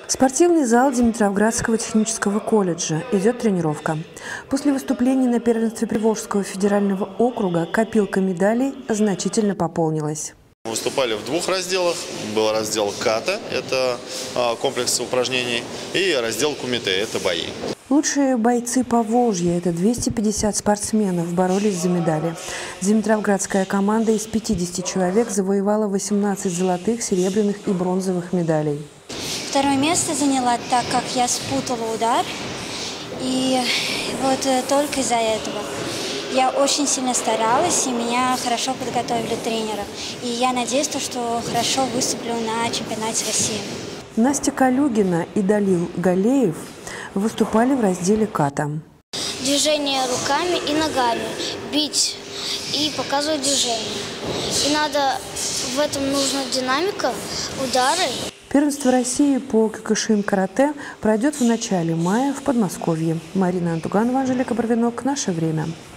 Спортивный зал Димитровградского технического колледжа. Идет тренировка. После выступлений на первенстве Приволжского федерального округа копилка медалей значительно пополнилась. Мы выступали в двух разделах. Был раздел ката, это комплекс упражнений, и раздел кумите, это бои. Лучшие бойцы Поволжья, это 250 спортсменов, боролись за медали. Димитровградская команда из 50 человек завоевала 18 золотых, серебряных и бронзовых медалей. Второе место заняла, так как я спутала удар. И вот только из-за этого. Я очень сильно старалась, и меня хорошо подготовили тренеры. И я надеюсь, что хорошо выступлю на чемпионате России. Настя Калюгина и Далил Галеев выступали в разделе ката. Движение руками и ногами, бить и показывать движение. И в этом нужна динамика, удары. Первенство России по кёкушин-карате пройдет в начале мая в Подмосковье. Марина Антуганова, Анжелика Барвинок. Наше время.